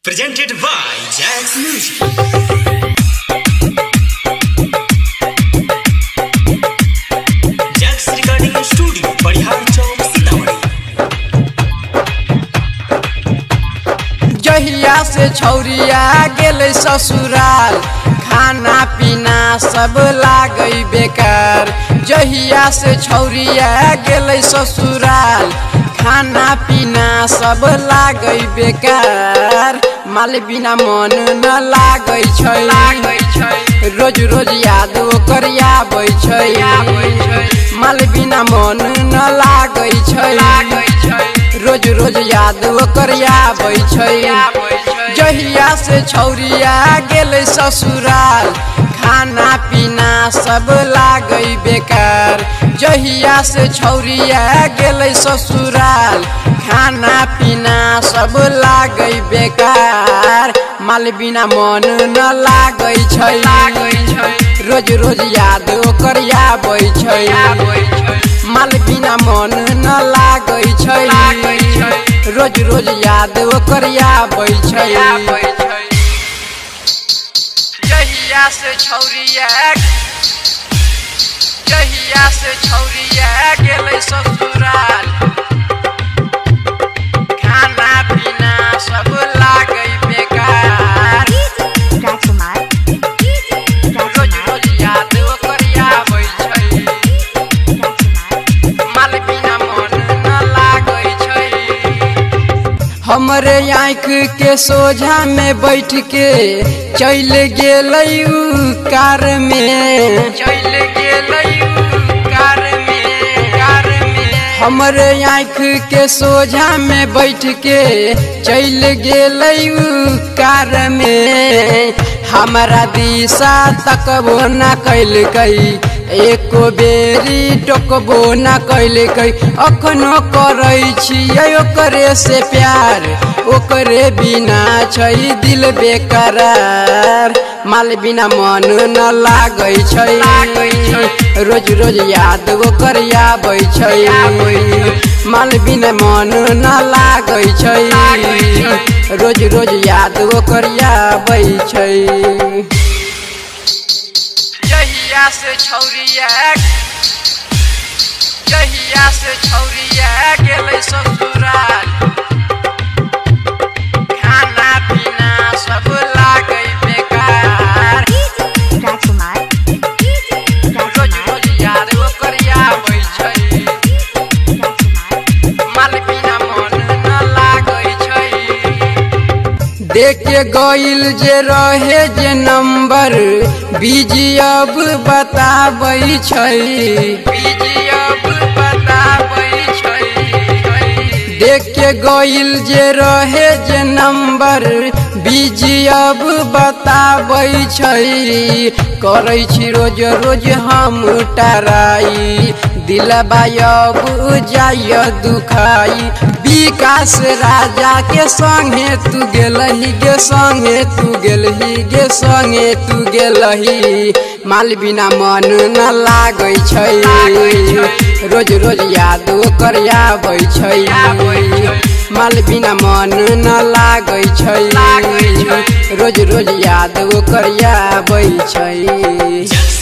Presented by Jax Music. Jax Recording Studio, परिहार चौक, सीतामढ़ी। जहिया से छौरिया गेले ससुराल, खाना पीना सब लागई बेकार। जहिया से छौरिया गेले ससुराल, खाना पीना सब लागई बेकार। माल बिना मन न लागई छै, रोज रोज याद ओकर आबै छै। माल बिना मन न लागई छै, रोज रोज याद ओकर आबै छै। जहिया से छौरिया गेले ससुराल, खाना पीना सब लागई बेकार। जहिया से छौरिया गेले ससुराल, खाना पीना सब लागई बेकार। माल बिना मन न लागई छै, रोज रोज याद ओकर आबै छै। माल बिना मन न लागई छै, रोज रोज याद ओकर आबै छै। जहिया से छौरिया गेले ससुराल, खाना पीना सब लागई बेकार। रोज रोज याद ओकर आबै छै, माल बिना मन न लागई छै। हमरे आँख के सोझा में बैठ के चल गेलै कार में, हमरे आँख के सोझा में बैठ के चल गेलै कार में। हमारा दिशा तकबो न कैलकै, एको बेरी टोकबो न कैलकै। अखनो करै छियै ओकरे से प्यार, ओकरे बिना छै दिल बेकरार। माल बिना मन न लागै छै, रोज रोज याद ओकर आबै छै। माल बिना मन न लागै छै, रोज रोज याद ओकर आबै छै। जहिया से छौरिया गेले ससुराल, खाना पीना सब लागई बेकार। रोज रोज याद ओकर आबै छै, माल बिना मन न लागई छै। देख के गइल जे रहे जे नंबर, बीजी अब बताबै छै। देख के गइल जे रहे जे नंबर, बीजी अब बताबै छै। करै छी रोज रोज हम टराई, दिलबा अब जाय दुखाई। विकास राजा के संगे तू गेलही गे, संगे तू गेलही गे, संगे तू गेलही। माल बिना मन न लागै छै, रोज रोज याद ओकर आबै छै। माल बिना मन न लागै छै, रोज रोज याद ओकर आबै छै।